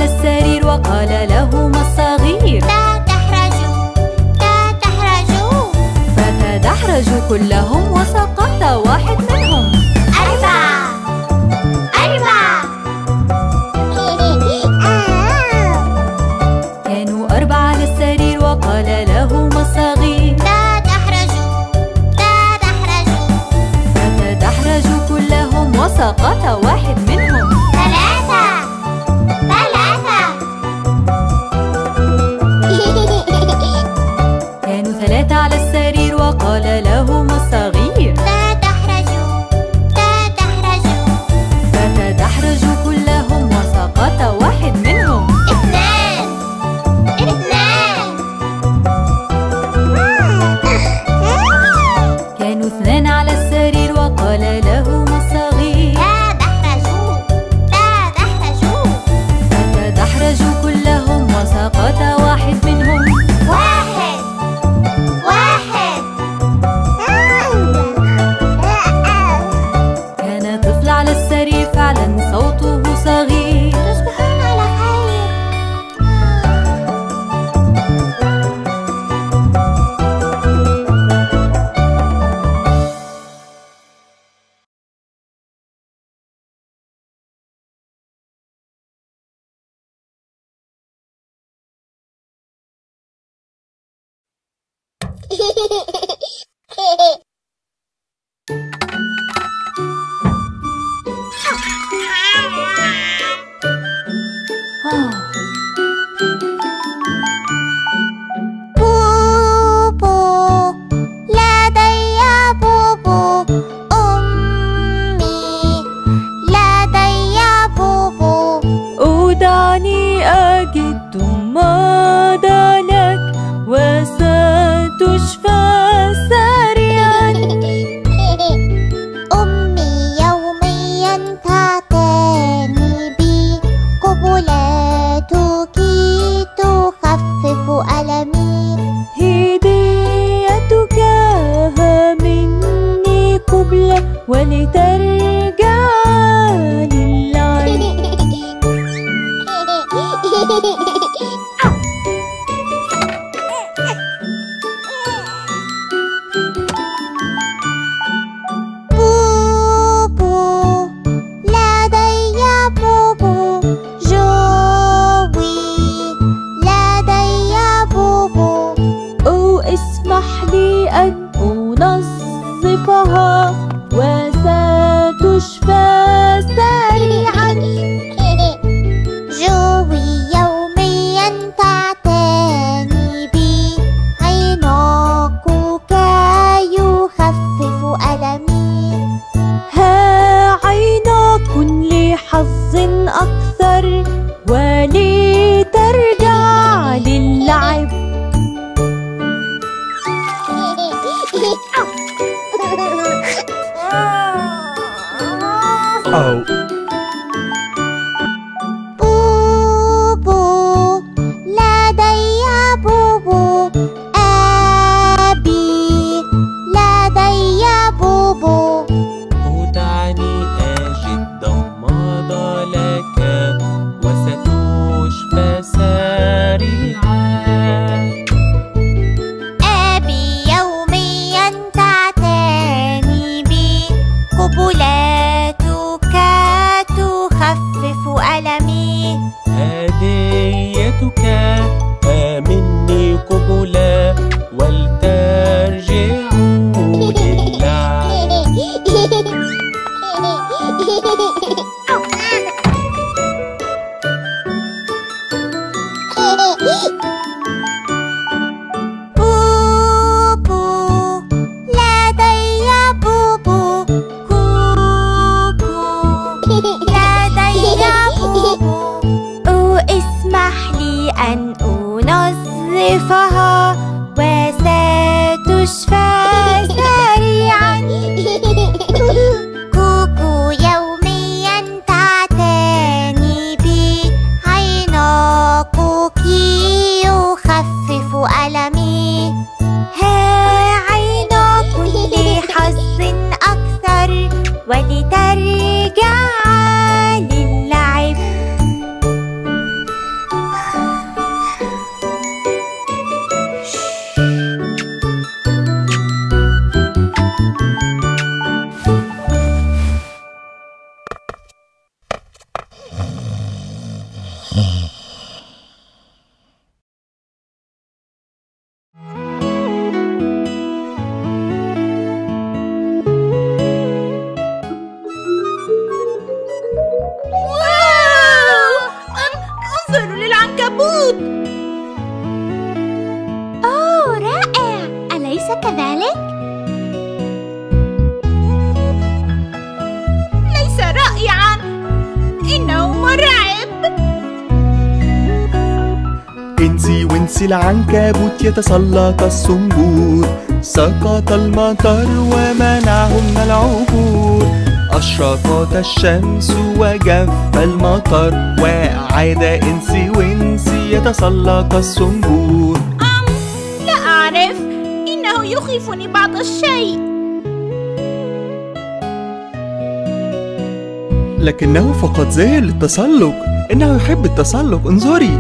السرير وقال لهما الصغير: لا تحرجوا، لا تحرجوا. فتدحرجوا كلهم وسقط واحد منهم. 4 4. كانوا 4 على السرير وقال لهما الصغير: لا تحرجوا، لا تحرجوا. فتدحرجوا كلهم وسقط واحد منهم. 3 3. كانوا 3 على السرير وقال لهما الصغير: لا تحرجوا، لا تحرجوا. فتدحرجوا كلهم وسقط واحد منهم. 2 2. كانوا 2 على السرير وقال لهما الصغير: لا تحرجوا، لا تحرجوا. فتدحرجوا كلهم وسقط واحد منهم. 1 1. كان طفل على السرير فعلا صوته صغير. تصبحون على خير. بوبو لدي بوبو. أمي لدي بوبو. دعني أجد ماذا لك وستشفى سريعا. أمي يوميا تعتني بي. قبلاتك تخفف ألمي. هديتك مني قبلة ولترجع للعين. بوبو لدي بوبو. جوي لدي بوبو. اسمح لي أن أنظفها وستشفى سريعا. جوي يوميا تعتني بي. عناقك يخفف ألمي. ها عيناك لحظ أكثر ولترجع للعب. بوبو لدي بوبو. أبي لدي بوبو. دعني أجد ماذا لك وستشفى سريعا. أبي يوميا تعتني بي. قبلاتك تخفف ألمي. هديتك مني قبلة ولترجعوا للعب. بوبو لدي بوبو. كوكو لدي بوبو. اسمح لي أن أنظفها وستشفى سريعا. كوكو يوميا تعتني بي. عناقك انظروا للعنكبوت. أوه رائع، أليس كذلك؟ ليس رائعا، إنه مرعب. إنسي وإنسي العنكبوت يتسلق الصنبور، سقط المطر ومنعهن العبور، أشرقت الشمس وجف المطر، وعاد إنسي وإنسي يتسلق الصنبور. لا أعرف، إنه يخيفني بعض الشيء. لكنه فقط زاهر للتسلق، إنه يحب التسلق، انظري.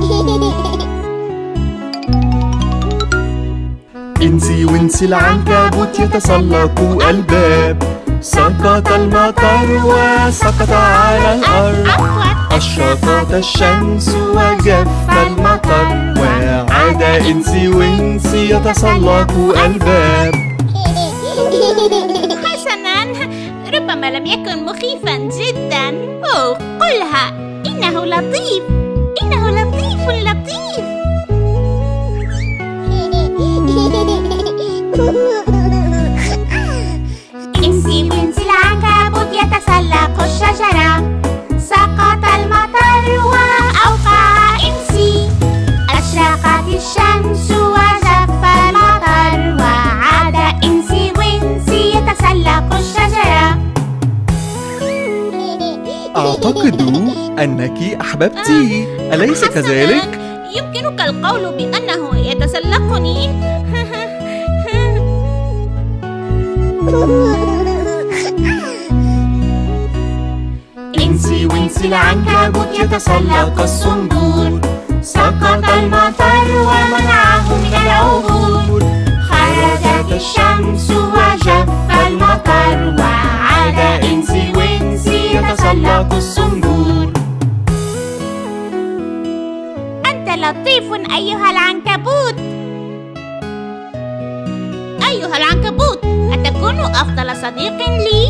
إنسي وإنسي العنكبوت يتسلق الباب، سقط المطر وسقط على الأرض، أشرقت الشمس وجف المطر، وعاد إنسي وإنسي يتسلق الباب. حسناً، ربما لم يكن مخيفاً جداً. أوه، قلها، إنه لطيف، إنه لطيف لطيف. إنسي وإنسي العنكبوت يتسلق الشجرة، سقط المطر وأوقع إنسي، أشرقت الشمس وجف المطر، وعاد إنسي وإنسي يتسلق الشجرة. أعتقد أنك أحببتيه، أليس كذلك؟ يمكنك القول بأنه يتسلقني. إنسي وإنسي العنكبوت يتسلق الصنبور، سقط المطر ومنعه من العبور، خرجت الشمس وجف المطر، وعاد إنسي وإنسي يتسلق الصنبور. أنت لطيف أيها العنكبوت. أيها العنكبوت، أتكون أفضل صديق لي؟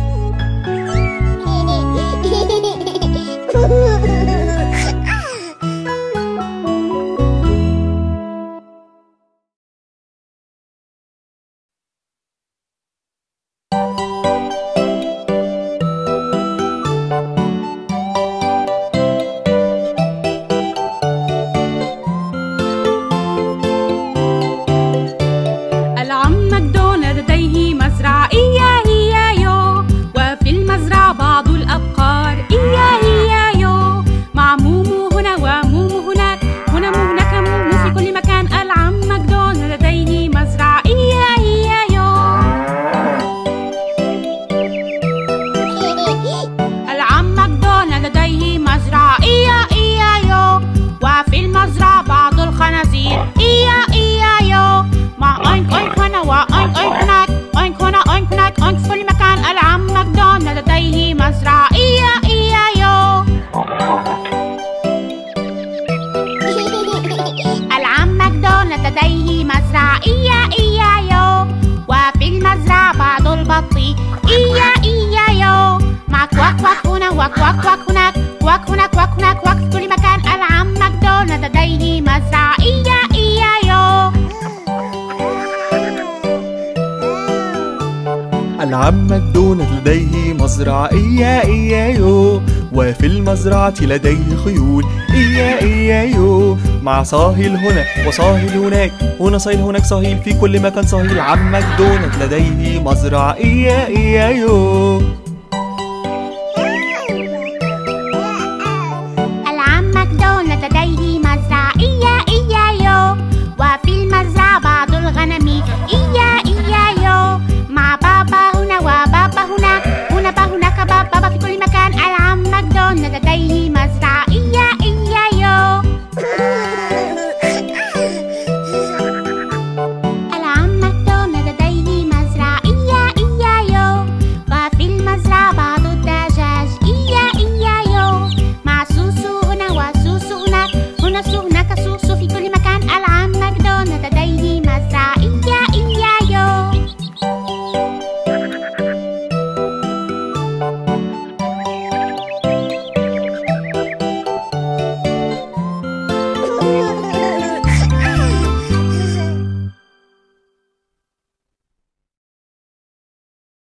العم ماكدونالد لديه مزرعة إيايو، وفي المزرعة لديه خيول إيايو، مع صاهل هنا وصاهل هناك، هنا صاهل هناك صاهل، في كل مكان صاهل. عم ماكدونالد لديه مزرعة إيايو.